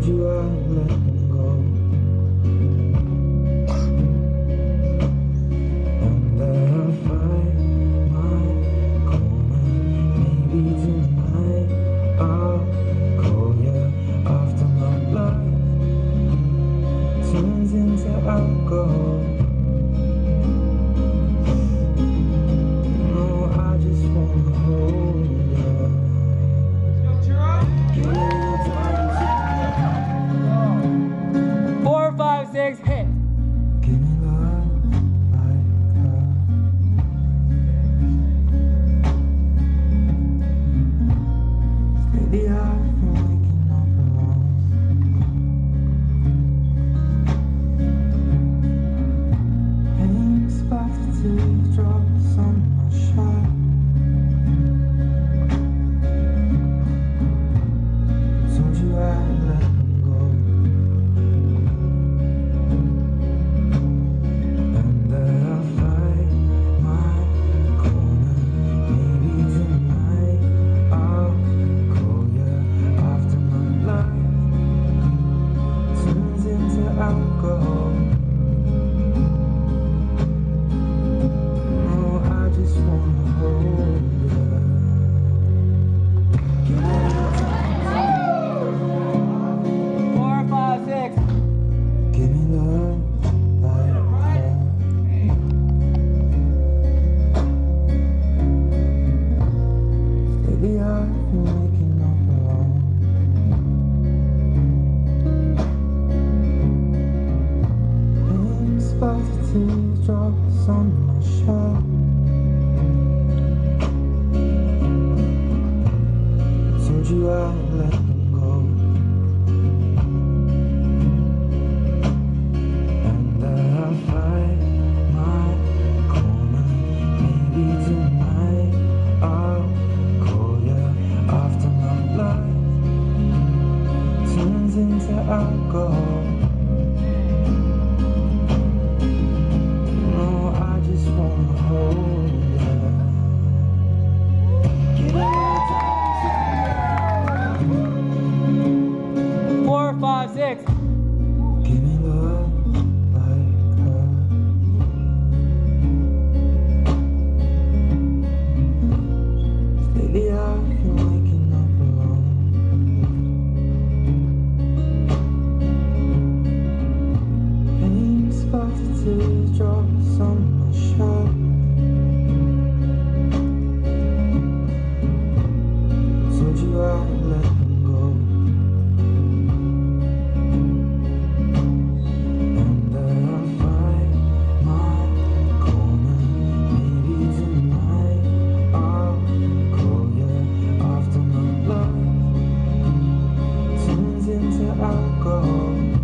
you I'd let them go. And I'll find my corner. Maybe tonight I'll call you after my life turns into alcohol. No, I just wanna hold you. 4, 5, 6, hit. Give me love like her. Lately I've been waking up alone. Pain splattered teardrops on my shirt. Told you I'd let them go. And I'll find my corner. Maybe tonight I'll call you after my life turns into alcohol. No, I just wanna hold you. 4, 5, 6. Give me love like that. Lately I've been waking up alone. Pain splattered teardrops on my shirt. Told you I'd let them go. And I'll find my corner. Maybe tonight I'll call you after my life turns into alcohol. No, I just wanna hold you. 4, 5, 6. Give me love like her. Lately I've been waking up alone. Pain splattered teardrops on my shirt. Told you I'd let them go. And I'll find my corner. Maybe tonight I'll call you after my life turns into alcohol.